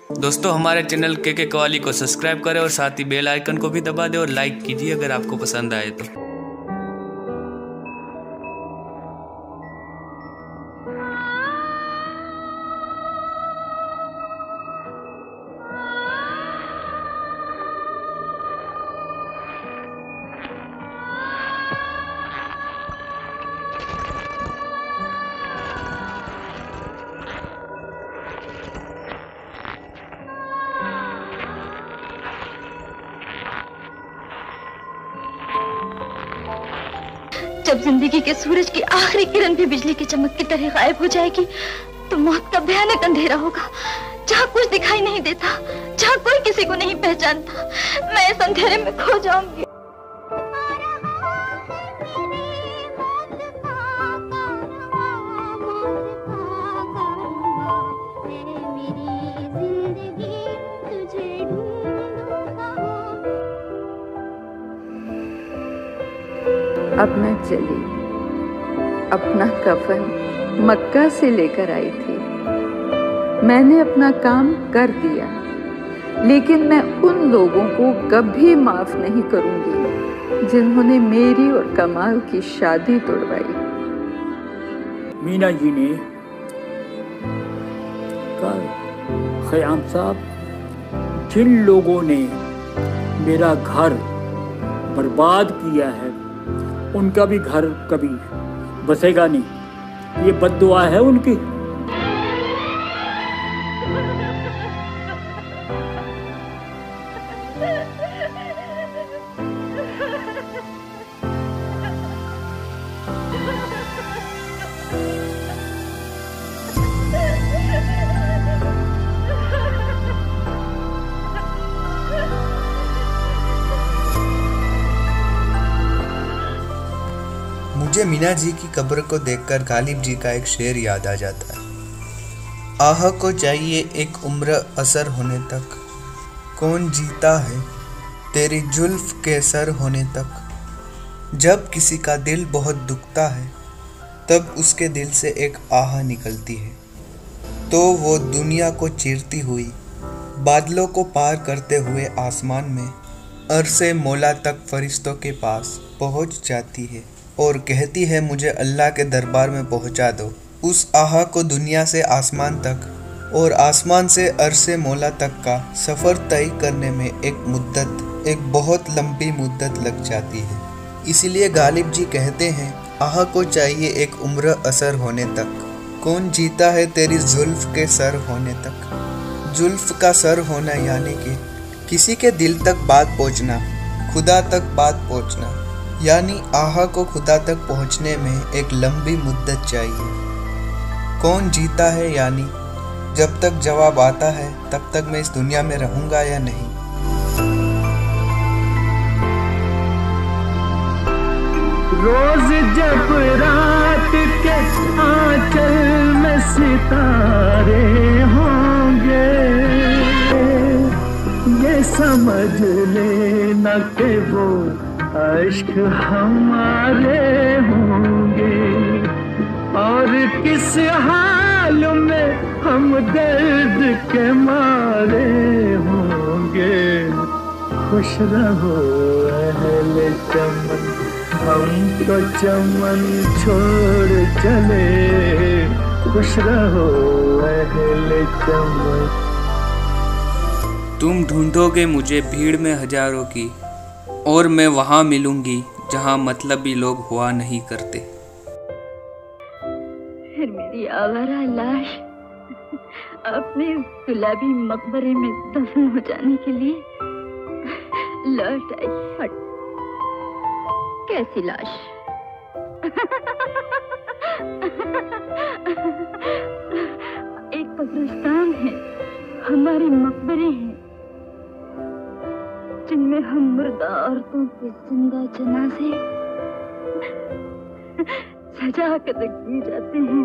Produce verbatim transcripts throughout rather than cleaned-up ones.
दोस्तों हमारे चैनल के के कवाली को सब्सक्राइब करें और साथ ही बेल आइकन को भी दबा दें और लाइक कीजिए अगर आपको पसंद आए तो। जब जिंदगी के सूरज की आखिरी किरण भी बिजली की चमक की तरह गायब हो जाएगी तो मौत का भयानक अंधेरा होगा, जहाँ कुछ दिखाई नहीं देता, जहाँ कोई किसी को नहीं पहचानता। मैं इस अंधेरे में खो जाऊंगी। अब मैं चली, अपना कफन मक्का से लेकर आई थी। मैंने अपना काम कर दिया, लेकिन मैं उन लोगों को कभी माफ नहीं करूंगी जिन्होंने मेरी और कमाल की शादी तोड़वाई। मीना जी ने कल ख़याम साहब, जिन लोगों ने मेरा घर बर्बाद किया है उनका भी घर कभी बसेगा नहीं, ये बद्दुआ है उनकी। मुझे मीना जी की कब्र को देखकर गालिब जी का एक शेर याद आ जाता है। आह को चाहिए एक उम्र असर होने तक, कौन जीता है तेरी जुल्फ के सर होने तक। जब किसी का दिल बहुत दुखता है तब उसके दिल से एक आह निकलती है, तो वो दुनिया को चीरती हुई बादलों को पार करते हुए आसमान में अरसे मौला तक फरिश्तों के पास पहुंच जाती है और कहती है मुझे अल्लाह के दरबार में पहुंचा दो। उस आहा को दुनिया से आसमान तक और आसमान से अरसे मौला तक का सफ़र तय करने में एक मुद्दत, एक बहुत लंबी मुद्दत लग जाती है। इसीलिए गालिब जी कहते हैं आहा को चाहिए एक उम्र असर होने तक, कौन जीता है तेरी जुल्फ के सर होने तक। जुल्फ का सर होना यानी कि किसी के दिल तक बात पहुँचना, खुदा तक बात पहुँचना, यानी आहा को खुदा तक पहुंचने में एक लंबी मुद्दत चाहिए। कौन जीता है यानी जब तक जवाब आता है तब तक मैं इस दुनिया में रहूंगा या नहीं। रोज जब रात के आंचल में सितारे होंगे, ये समझ लेना कि वो अश्क हमारे होंगे, और किस हाल में हम दर्द के मारे होंगे। खुश रहो अहले चमन, हम तो चमन छोड़ चले। खुश रहो अहले चमन। तुम ढूंढोगे मुझे भीड़ में हजारों की, और मैं वहाँ मिलूंगी जहाँ मतलबी लोग हुआ नहीं करते। फिर मेरी आवारा लाश अपने गुलाबी मकबरे में दफन हो जाने के लिए लौट आई। हट, कैसी लाश? एक कब्रिस्तान है, हमारे मकबरे हैं जिनमें हम मुर्दा औरतों के जिंदा जनाजे सजा कर रख दिए जाते हैं।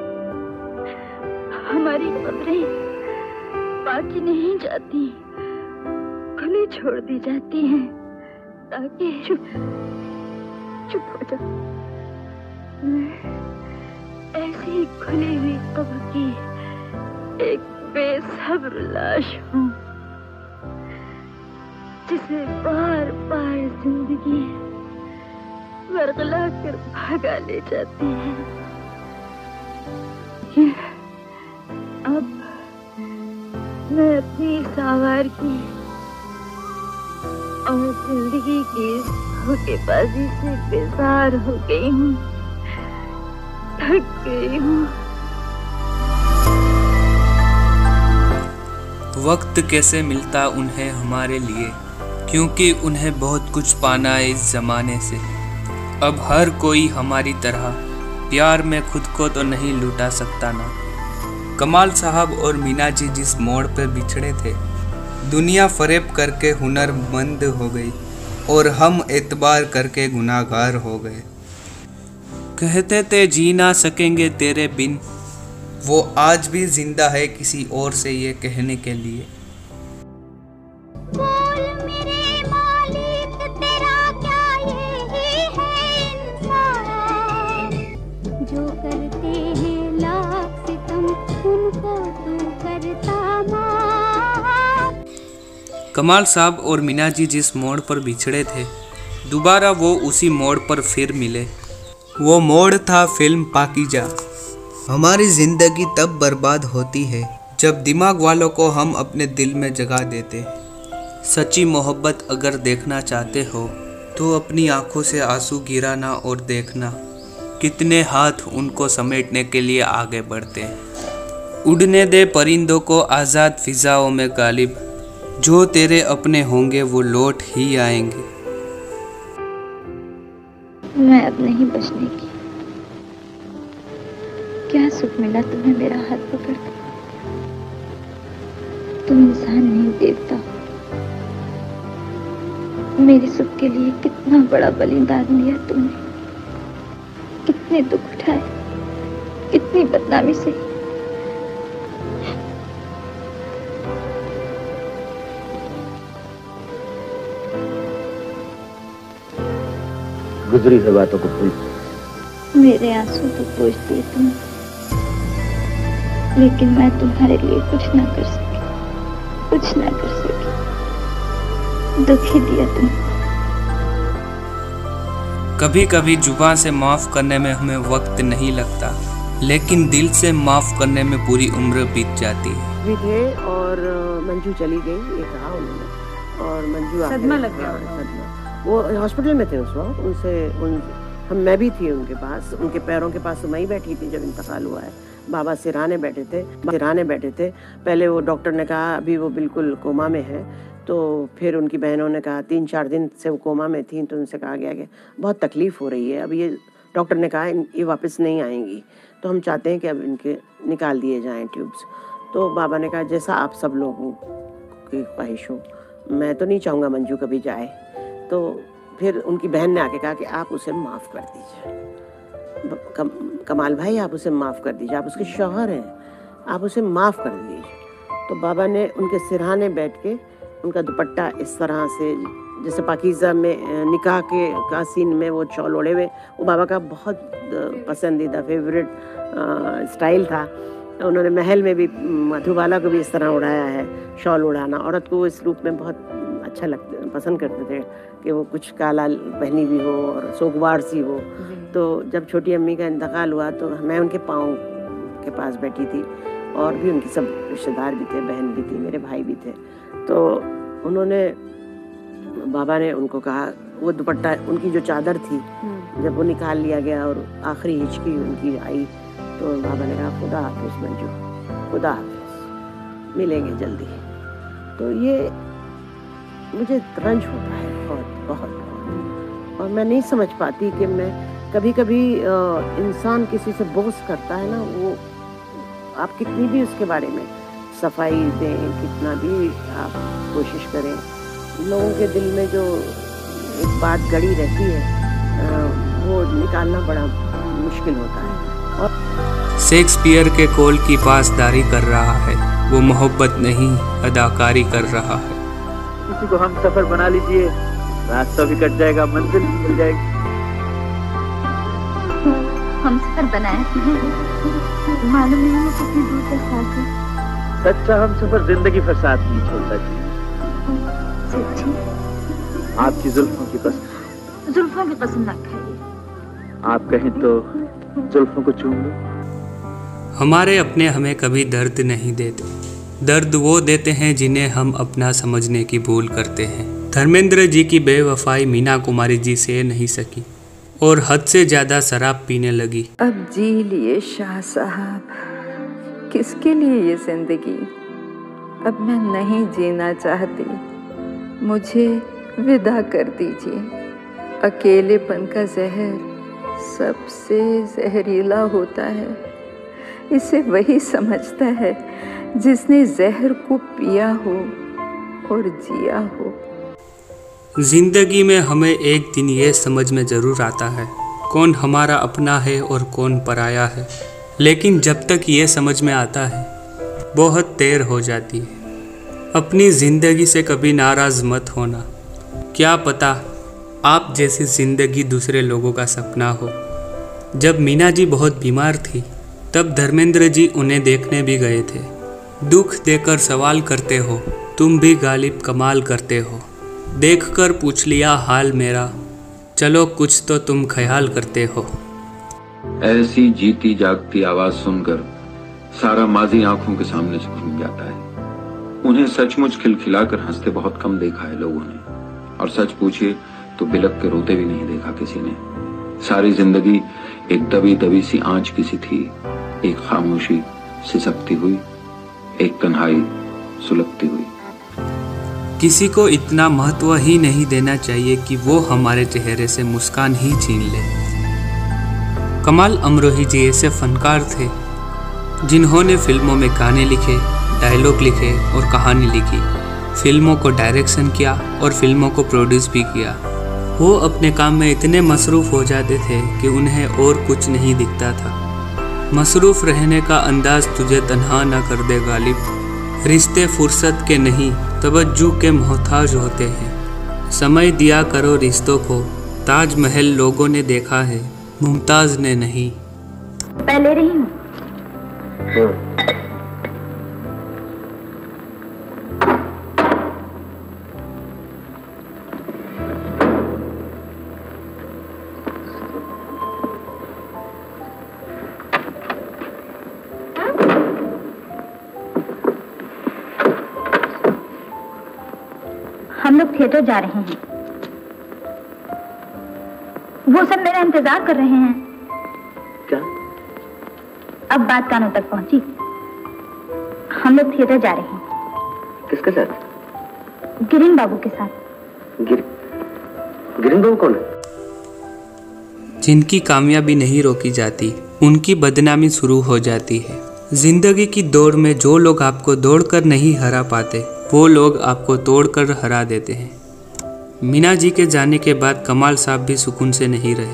हमारी कब्रें बाकी नहीं जाती, खुली छोड़ दी जाती हैं ताकि चुप चुप हो जाओ। मैं ऐसी खुली हुई कब्र की एक बेसब्र लाश हूँ जिसे बार बार जिंदगी वरगला कर भागा ले जाती है। अब मैं अपनी इस आवारगी और जिंदगी की धोखेबाजी से बेजार हो गई हूँ, थक गई हूँ। वक्त कैसे मिलता उन्हें हमारे लिए, क्योंकि उन्हें बहुत कुछ पाना है इस जमाने से। अब हर कोई हमारी तरह प्यार में खुद को तो नहीं लुटा सकता ना। कमाल साहब और मीना जी जिस मोड़ पर बिछड़े थे, दुनिया फरेब करके हुनरमंद हो गई और हम एतबार करके गुनाहगार हो गए। कहते थे जी ना सकेंगे तेरे बिन, वो आज भी जिंदा है किसी और से ये कहने के लिए। बोल मेरे मालिक तेरा क्या यही है इंसान, जो करते हैं लाख सितम उनको तू करता माफ। कमाल साहब और मीना जी जिस मोड़ पर बिछड़े थे, दोबारा वो उसी मोड़ पर फिर मिले। वो मोड़ था फिल्म पाकीजा। हमारी जिंदगी तब बर्बाद होती है जब दिमाग वालों को हम अपने दिल में जगा देते। सच्ची मोहब्बत अगर देखना चाहते हो तो अपनी आंखों से आंसू गिराना और देखना कितने हाथ उनको समेटने के लिए आगे बढ़ते हैं। उड़ने दे परिंदों को आज़ाद फिजाओं में गालिब, जो तेरे अपने होंगे वो लौट ही आएंगे। मैं अब नहीं बचने की। क्या सुख मिला तुम्हें मेरा हाथ पकड़ कर? तुम इंसान नहीं देवता। मेरे सुख के लिए कितना बड़ा बलिदान दिया तुमने, कितने दुख उठाए, कितनी बदनामी सही। गुजरी हुई बातों को भूल। मेरे आंसू तो पोंछ दिए तुम, लेकिन मैं तुम्हारे लिए कुछ ना कर सकी, कुछ ना कर सकी। दुख ही दिया तुम। कभी कभी जुबान से माफ करने में हमें वक्त नहीं लगता, लेकिन दिल से माफ करने में पूरी उम्र बीत जाती है। भी थे और मंजू चली गई, ये कहा उन्होंने, और मंजू सदमा लग गया। सदमा वो हॉस्पिटल में थे उस वक्त। उनसे उन हम मैं भी थी उनके पास, उनके पैरों के पास तो मैं ही बैठी थी जब इंतकाल हुआ है। बाबा सिराने बैठे थे सिराने बैठे थे पहले वो डॉक्टर ने कहा अभी वो बिल्कुल कोमा में है, तो फिर उनकी बहनों ने कहा, तीन चार दिन से वो कोमा में थी, तो उनसे कहा गया कि बहुत तकलीफ़ हो रही है, अब ये डॉक्टर ने कहा ये वापस नहीं आएंगी, तो हम चाहते हैं कि अब इनके निकाल दिए जाएँ ट्यूब्स। तो बाबा ने कहा जैसा आप सब लोगों की ख्वाहिश हो, मैं तो नहीं चाहूँगा मंजू कभी जाए। तो फिर उनकी बहन ने आके कहा कि आप उसे माफ़ कर दीजिए, कम, कमाल भाई आप उसे माफ़ कर दीजिए, आप उसके शौहर हैं, आप उसे माफ़ कर दीजिए। तो बाबा ने उनके सिरहाने बैठ के उनका दुपट्टा इस तरह से, जैसे पाकीज़ा में निकाह के का सीन में वो शॉल ओढ़े हुए, वो बाबा का बहुत पसंदीदा फेवरेट स्टाइल था। उन्होंने महल में भी मधुबाला को भी इस तरह उड़ाया है, शॉल उड़ाना। औरत को इस रूप में बहुत अच्छा लगता पसंद करते थे कि वो कुछ काला पहनी भी हो और सोगवार सी हो। तो जब छोटी अम्मी का इंतकाल हुआ तो मैं उनके पाँव के पास बैठी थी, और भी उनके सब रिश्तेदार भी थे, बहन भी थी, मेरे भाई भी थे। तो उन्होंने बाबा ने उनको कहा, वो दुपट्टा उनकी जो चादर थी जब वो निकाल लिया गया और आखिरी हिचकी उनकी आई, तो बाबा ने कहा खुदा हाफिज़ मंजू, खुदा हाफिज़, मिलेंगे जल्दी। तो ये मुझे रंज होता है बहुत बहुत बहुत, और मैं नहीं समझ पाती कि मैं कभी कभी इंसान किसी से बोझ करता है ना, वो आप कितनी भी उसके बारे में सफाई दें, कितना भी आप कोशिश करें, लोगों के दिल में जो एक बात गड़ी रहती है वो निकालना बड़ा मुश्किल होता है। और शेक्सपियर के कॉल की पासदारी कर रहा है, वो मोहब्बत नहीं अदाकारी कर रहा है। किसी को हम सफर बना लीजिए, रास्ता भी कट जाएगा, मंजिल भी मिल जाएगी। हम सफर बनाए, मालूम नहीं है कितनी दूर तक साथ है। सच्चा हम सफर जिंदगी भर साथ नहीं छोड़ता जी। सच्ची? आपकी जुल्फों की कसम। जुल्फों की कसम ना खाइए। आप कहें तो जुल्फों को चूम लो। हमारे अपने हमें कभी दर्द नहीं देते, दर्द वो देते हैं जिन्हें हम अपना समझने की भूल करते हैं। धर्मेंद्र जी की बेवफाई मीना कुमारी जी से नहीं सकी और हद से ज़्यादा शराब पीने लगी। अब जी लिए शाह साहब, किसके लिए ये जिंदगी? अब मैं नहीं जीना चाहती, मुझे विदा कर दीजिए। अकेलेपन का जहर सबसे जहरीला होता है, इसे वही समझता है जिसने जहर को पिया हो और जिया हो। जिंदगी में हमें एक दिन ये समझ में ज़रूर आता है कौन हमारा अपना है और कौन पराया है, लेकिन जब तक ये समझ में आता है बहुत देर हो जाती है। अपनी ज़िंदगी से कभी नाराज़ मत होना, क्या पता आप जैसी ज़िंदगी दूसरे लोगों का सपना हो। जब मीना जी बहुत बीमार थी तब धर्मेंद्र जी उन्हें देखने भी गए थे। दुख देकर सवाल करते हो, तुम भी गालिब कमाल करते हो। देखकर पूछ लिया हाल मेरा, चलो कुछ तो तुम ख्याल करते हो। ऐसी जीती जागती आवाज सुनकर सारा माजी आंखों के सामने से घूम जाता है। उन्हें सचमुच खिलखिलाकर हंसते बहुत कम देखा है लोगों ने, और सच पूछिए तो बिलक के रोते भी नहीं देखा किसी ने। सारी जिंदगी एक दबी दबी सी आंच की सी थी, एक खामोशी सिसकती हुई, एक तन्हाई सुलगती हुई। किसी को इतना महत्व ही नहीं देना चाहिए कि वो हमारे चेहरे से मुस्कान ही छीन ले। कमाल अमरोही जी ऐसे फनकार थे जिन्होंने फिल्मों में गाने लिखे, डायलॉग लिखे और कहानी लिखी, फिल्मों को डायरेक्शन किया और फिल्मों को प्रोड्यूस भी किया। वो अपने काम में इतने मसरूफ़ हो जाते थे कि उन्हें और कुछ नहीं दिखता था। मसरूफ़ रहने का अंदाज तुझे तन्हा न कर दे गालिब। रिश्ते फुर्सत के नहीं तवज्जो के मोहताज होते हैं। समय दिया करो रिश्तों को, ताजमहल लोगों ने देखा है, मुमताज ने नहीं। मैं ले रही हूँ। हम लोग थिएटर जा रहे हैं। वो सब मेरा इंतजार कर रहे हैं। क्या? अब बात कानों तक पहुंची। हम लोग थिएटर जा रहे हैं। किसके साथ? गिरीन बाबू के साथ। गिर... गिरीन बाबू कौन है? जिनकी कामयाबी नहीं रोकी जाती उनकी बदनामी शुरू हो जाती है। जिंदगी की दौड़ में जो लोग आपको दौड़कर नहीं हरा पाते वो लोग आपको तोड़कर हरा देते हैं। मीना जी के जाने के बाद कमाल साहब भी सुकून से नहीं रहे।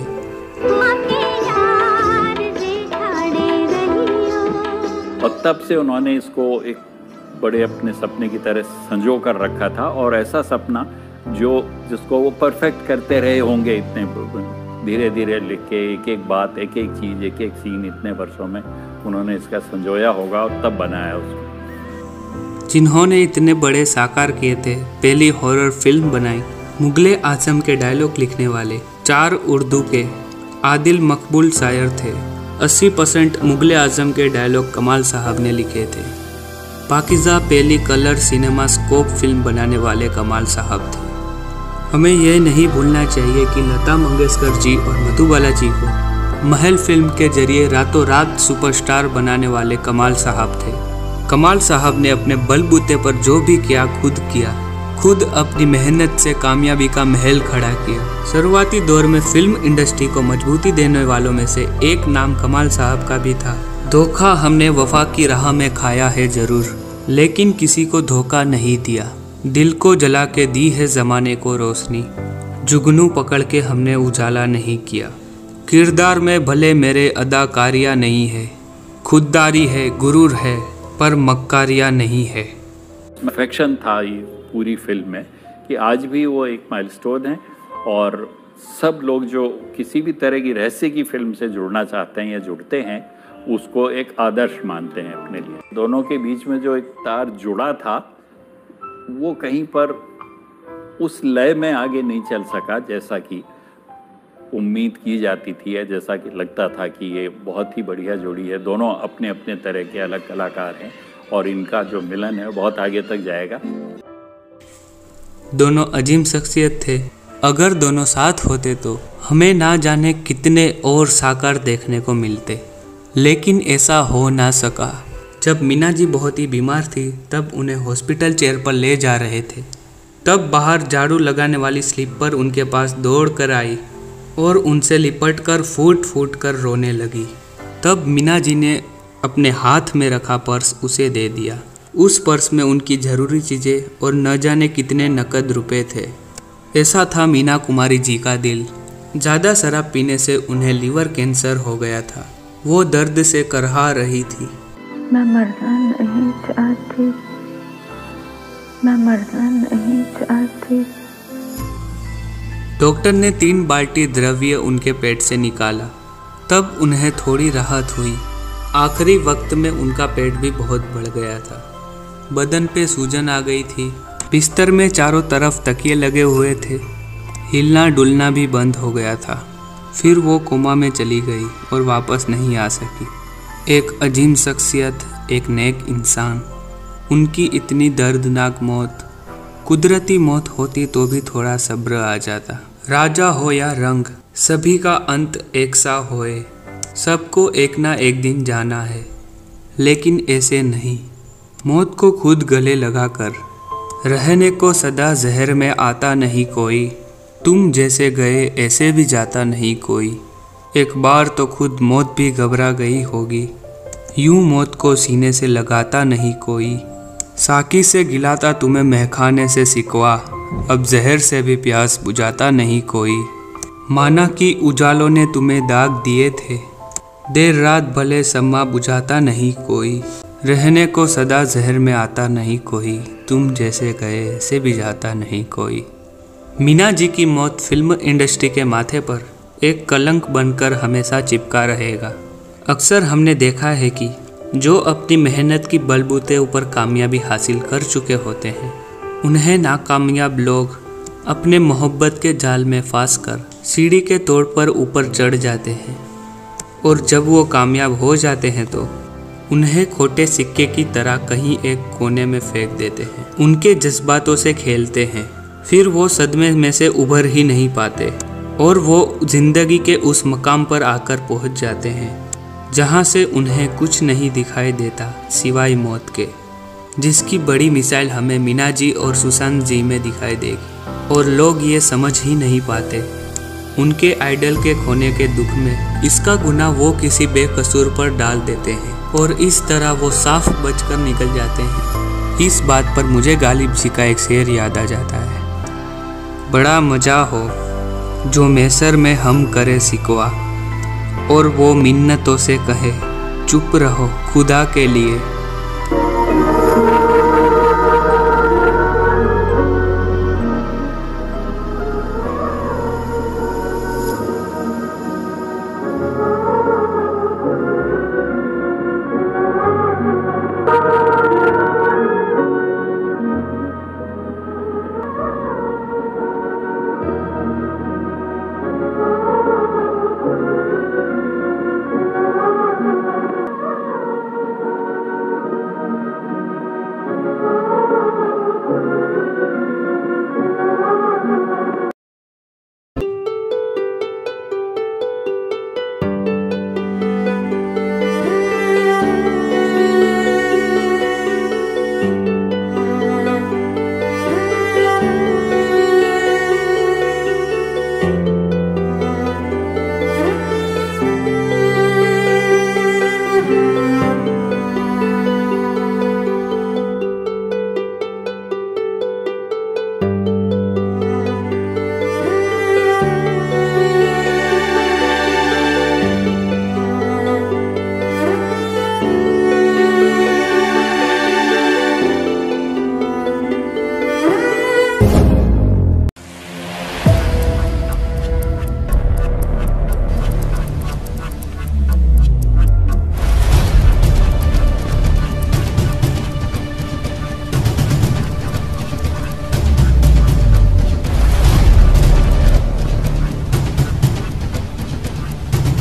और तब से उन्होंने इसको एक बड़े अपने सपने की तरह संजो कर रखा था, और ऐसा सपना जो जिसको वो परफेक्ट करते रहे होंगे इतने धीरे धीरे लिख के, एक एक बात, एक एक चीज़, एक एक सीन इतने वर्षों में उन्होंने इसका संजोया होगा और तब बनाया उसको। जिन्होंने इतने बड़े साकार किए थे, पहली हॉरर फिल्म बनाई, मुगले आजम के डायलॉग लिखने वाले चार उर्दू के आदिल मकबूल शायर थे। अस्सी परसेंट मुगले आजम के डायलॉग कमाल साहब ने लिखे थे। पाकिज़ा पहली कलर सिनेमा स्कोप फिल्म बनाने वाले कमाल साहब थे। हमें यह नहीं भूलना चाहिए कि लता मंगेशकर जी और मधुबाला जी को महल फिल्म के जरिए रातों रात सुपरस्टार बनाने वाले कमाल साहब थे। कमाल साहब ने अपने बलबूते पर जो भी किया खुद किया, खुद अपनी मेहनत से कामयाबी का महल खड़ा किया। शुरुआती दौर में फिल्म इंडस्ट्री को मजबूती देने वालों में से एक नाम कमाल साहब का भी था। धोखा हमने वफा की राह में खाया है जरूर, लेकिन किसी को धोखा नहीं दिया। दिल को जला के दी है ज़माने को रोशनी, जुगनू पकड़ के हमने उजाला नहीं किया। किरदार में भले मेरे अदाकारियाँ नहीं है, खुददारी है, गुरूर है, पर मक्कारियाँ नहीं है। अफेक्शन था ये पूरी फिल्म में कि आज भी वो एक माइलस्टोन है, और सब लोग जो किसी भी तरह की रहस्य की फिल्म से जुड़ना चाहते हैं या जुड़ते हैं उसको एक आदर्श मानते हैं अपने लिए। दोनों के बीच में जो एक तार जुड़ा था वो कहीं पर उस लय में आगे नहीं चल सका जैसा कि उम्मीद की जाती थी, या जैसा कि लगता था कि ये बहुत ही बढ़िया जोड़ी है। दोनों अपने अपने तरह के अलग कलाकार हैं और इनका जो मिलन है बहुत आगे तक जाएगा। दोनों अजीम शख्सियत थे। अगर दोनों साथ होते तो हमें ना जाने कितने और साकार देखने को मिलते, लेकिन ऐसा हो ना सका। जब मीना जी बहुत ही बीमार थी तब उन्हें हॉस्पिटल चेयर पर ले जा रहे थे, तब बाहर झाड़ू लगाने वाली स्लीपर उनके पास दौड़ कर आई और उनसे लिपट कर फूट फूट कर रोने लगी। तब मीना जी ने अपने हाथ में रखा पर्स उसे दे दिया। उस पर्स में उनकी ज़रूरी चीज़ें और न जाने कितने नकद रुपए थे। ऐसा था मीना कुमारी जी का दिल। ज़्यादा शराब पीने से उन्हें लीवर कैंसर हो गया था। वो दर्द से करहा रही थी। मैं मरना नहीं चाहती, मैं मरना नहीं चाहती। डॉक्टर ने तीन बाल्टी द्रव्य उनके पेट से निकाला, तब उन्हें थोड़ी राहत हुई। आखिरी वक्त में उनका पेट भी बहुत बढ़ गया था। बदन पे सूजन आ गई थी। बिस्तर में चारों तरफ तकिए लगे हुए थे। हिलना डुलना भी बंद हो गया था। फिर वो कोमा में चली गई और वापस नहीं आ सकी। एक अजीम शख्सियत, एक नेक इंसान। उनकी इतनी दर्दनाक मौत, कुदरती मौत होती तो भी थोड़ा सब्र आ जाता। राजा हो या रंग, सभी का अंत एक सा होए। सबको एक ना एक दिन जाना है, लेकिन ऐसे नहीं। मौत को खुद गले लगाकर रहने को सदा जहर में आता नहीं कोई। तुम जैसे गए ऐसे भी जाता नहीं कोई। एक बार तो खुद मौत भी घबरा गई होगी। यूं मौत को सीने से लगाता नहीं कोई। साकी से गिलाता तुम्हें महखाने से सिकवा, अब जहर से भी प्यास बुझाता नहीं कोई। माना कि उजालों ने तुम्हें दाग दिए थे, देर रात भले सम्मा बुझाता नहीं कोई। रहने को सदा जहर में आता नहीं कोई। तुम जैसे गए ऐसे भी जाता नहीं कोई। मीना जी की मौत फिल्म इंडस्ट्री के माथे पर एक कलंक बनकर हमेशा चिपका रहेगा। अक्सर हमने देखा है कि जो अपनी मेहनत की बलबूते ऊपर कामयाबी हासिल कर चुके होते हैं, उन्हें नाकामयाब लोग अपने मोहब्बत के जाल में फंस कर सीढ़ी के तौर पर ऊपर चढ़ जाते हैं, और जब वो कामयाब हो जाते हैं तो उन्हें खोटे सिक्के की तरह कहीं एक कोने में फेंक देते हैं। उनके जज्बातों से खेलते हैं, फिर वो सदमे में से उभर ही नहीं पाते और वो जिंदगी के उस मकाम पर आकर पहुंच जाते हैं जहां से उन्हें कुछ नहीं दिखाई देता सिवाय मौत के, जिसकी बड़ी मिसाल हमें मीना जी और सुशांत जी में दिखाई देगी। और लोग ये समझ ही नहीं पाते उनके आइडल के खोने के दुख में इसका गुनाह वो किसी बेकसूर पर डाल देते हैं और इस तरह वो साफ बचकर निकल जाते हैं। इस बात पर मुझे गालिब जी का एक शेर याद आ जाता है। बड़ा मजा हो जो मैसर में हम करे सिकवा, और वो मिन्नतों से कहे चुप रहो खुदा के लिए।